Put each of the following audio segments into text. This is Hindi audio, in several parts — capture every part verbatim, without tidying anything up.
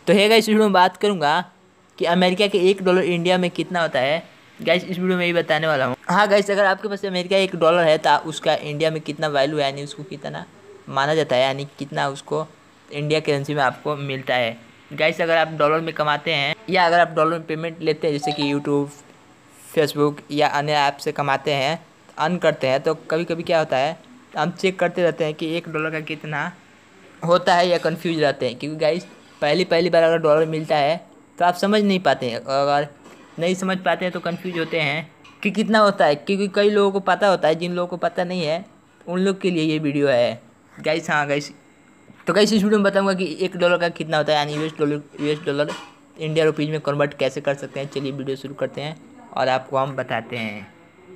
तो है गाइस, इस वीडियो में बात करूंगा कि अमेरिका के एक डॉलर इंडिया में कितना होता है। गाइस इस वीडियो में यही बताने वाला हूँ। हाँ गाइस, अगर आपके पास अमेरिका एक डॉलर है तो उसका इंडिया में कितना वैल्यू है, यानी उसको कितना माना जाता है, यानी कितना उसको इंडिया करेंसी में आपको मिलता है। गाइस अगर आप डॉलर में कमाते हैं या अगर आप डॉलर में पेमेंट लेते हैं, जैसे कि यूट्यूब, फेसबुक या अन्य ऐप से कमाते हैं, अर्न करते हैं, तो कभी कभी क्या होता है, हम चेक करते रहते हैं कि एक डॉलर का कितना होता है या कंफ्यूज रहते हैं। क्योंकि गाइस पहली पहली बार अगर डॉलर मिलता है तो आप समझ नहीं पाते हैं, अगर नहीं समझ पाते हैं तो कंफ्यूज होते हैं कि कितना होता है। क्योंकि कई लोगों को पता होता है, जिन लोगों को पता नहीं है उन लोग के लिए ये वीडियो है गाइस। हाँ गाइस, तो गाइस इस वीडियो में बताऊंगा कि एक डॉलर का कितना होता है, यानी US dollar US dollar India rupees में कन्वर्ट कैसे कर सकते हैं। चलिए वीडियो शुरू करते हैं और आपको हम बताते हैं।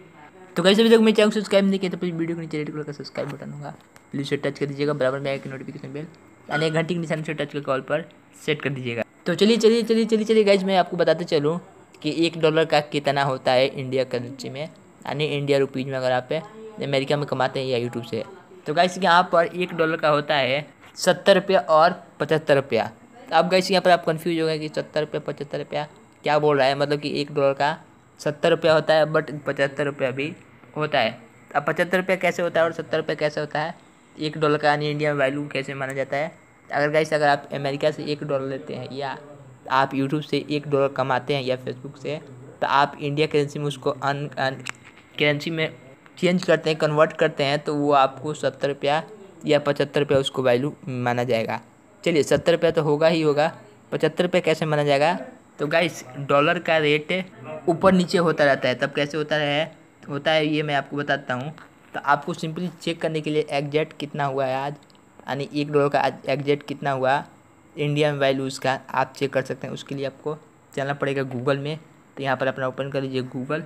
तो गाइस अभी तक मेरे चैनल सब्सक्राइब नहीं किया तो प्लीज़ वीडियो के नीचे रेड कलर का सब्सक्राइब बटन होगा, प्लीज़ उसे टच कर दीजिएगा। बराबर में आएगा नोटिफिकेशन बेल, यानी एक घंटे के निशान से टच कर कॉल पर सेट कर दीजिएगा। तो चलिए चलिए चलिए चलिए चलिए गाइस, मैं आपको बताते चलूँ कि एक डॉलर का कितना होता है इंडिया करेंसी में, यानी इंडिया रुपीज़ में अगर आप अमेरिका में कमाते हैं या यूट्यूब से। तो गाइस यहाँ पर एक डॉलर का होता है सत्तर रुपया और पचहत्तर रुपया। तो अब गाइस यहाँ पर आप कंफ्यूज हो गए कि सत्तर रुपया पचहत्तर रुपया क्या बोल रहा है, मतलब कि एक डॉलर का सत्तर रुपया होता है बट पचहत्तर रुपया भी होता है। अब पचहत्तर रुपया कैसे होता है और सत्तर रुपया कैसे होता है, एक डॉलर का यानी इंडिया में वैल्यू कैसे माना जाता है। अगर गाइस अगर आप अमेरिका से एक डॉलर लेते हैं या आप यूट्यूब से एक डॉलर कमाते हैं या फेसबुक से, तो आप इंडिया करेंसी में उसको अन करेंसी में चेंज करते हैं, कन्वर्ट करते हैं, तो वो आपको सत्तर रुपया या पचहत्तर रुपया उसको वैल्यू माना जाएगा। चलिए सत्तर रुपया तो होगा ही होगा, पचहत्तर रुपया कैसे माना जाएगा। तो गाइस डॉलर का रेट ऊपर नीचे होता रहता है, तब कैसे होता है होता है ये मैं आपको बताता हूँ। तो आपको सिंपली चेक करने के लिए एग्जैक्ट कितना हुआ है आज, यानी एक डॉलर का एग्जैक्ट कितना हुआ इंडिया में वैल्यू उसका आप चेक कर सकते हैं। उसके लिए आपको चलना पड़ेगा गूगल में। तो यहाँ पर अपना ओपन कर लीजिए गूगल।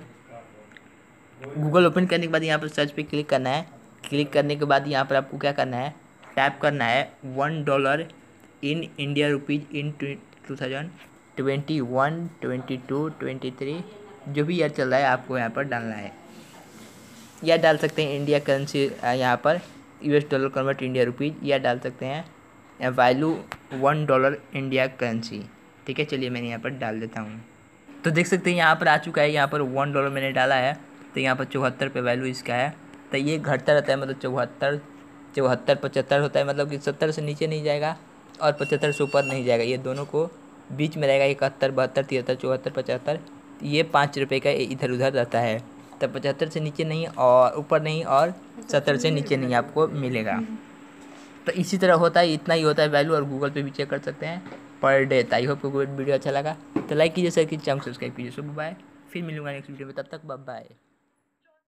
गूगल ओपन करने के बाद यहाँ पर सर्च पे क्लिक करना है। क्लिक करने के बाद यहाँ पर आपको क्या करना है, टाइप करना है one dollar in India rupees in two thousand twenty one twenty two twenty three जो भी ईयर चल रहा है आपको यहाँ पर डालना है, या डाल सकते हैं इंडिया करेंसी यहाँ पर US dollar convert India rupees, या डाल सकते हैं value one dollar India currency. ठीक है, चलिए मैंने यहाँ पर डाल देता हूँ। तो देख सकते हैं यहाँ पर आ चुका है, यहाँ पर वन डॉलर मैंने डाला है, तो यहाँ पर चौहत्तर पे वैल्यू इसका है। तो ये घटता रहता है, मतलब चौहत्तर चौहत्तर पचहत्तर होता है, मतलब कि सत्तर से नीचे नहीं जाएगा और पचहत्तर से ऊपर नहीं जाएगा, ये दोनों को बीच में रहेगा। इकहत्तर बहत्तर तिहत्तर चौहत्तर पचहत्तर, ये पाँच रुपये का इधर उधर रहता है। तब पचहत्तर से नीचे नहीं और ऊपर नहीं और सत्तर से नीचे नहीं आपको मिलेगा। तो इसी तरह होता है, इतना ही होता है वैल्यू, और गूगल पे भी चेक कर सकते हैं पर डे। आई होप आपको वीडियो अच्छा लगा तो लाइक कीजिए, शेयर कीजिए, चैनल सब्सक्राइब कीजिए। सो बाय, फिर मिलूंगा नेक्स्ट वीडियो में, तब तक बाय बाय।